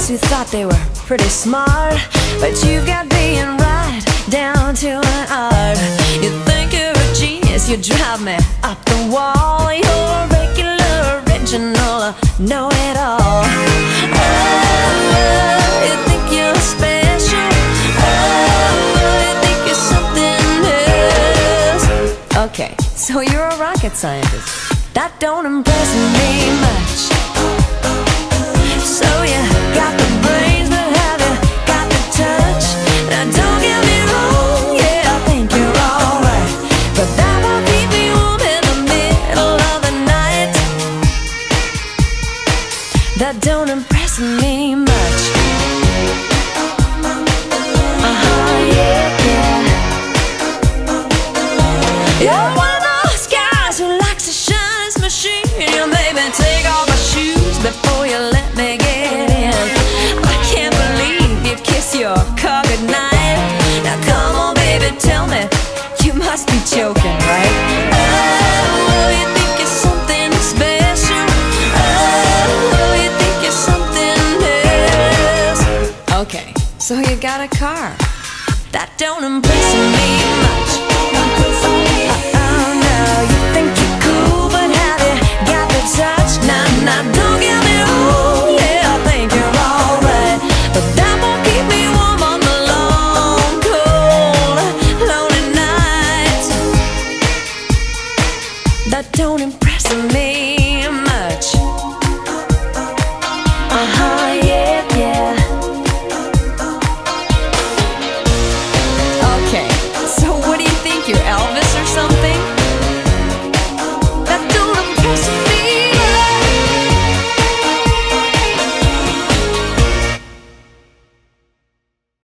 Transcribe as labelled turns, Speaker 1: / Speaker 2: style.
Speaker 1: boys who thought they were pretty smart, but you've got being right down to an art. You think you're a genius, you drive me up the wall. You're a regular, original, know-it-all. Oh, you think you're special. Oh, you think you're something else. Okay, so you're a rocket scientist. That don't impress me much. So you got the brains, but have you got the touch? Now don't get me wrong, yeah, I think you're alright, but that won't keep me warm in the middle of the night. That don't impress me much. Yeah, yeah. You're one of those guys who likes to shine his machine. You made me take off my shoes before you let me get in. I can't believe you kiss your car goodnight. Now come on baby, tell me, you must be joking, right? Oh, you think you're something special. Oh, you think you're something else. Okay, so you got a car. That don't impress me much. Oh no, you think you're cool, but have you got the touch? Nah, nah, don't get me wrong, yeah, I think you're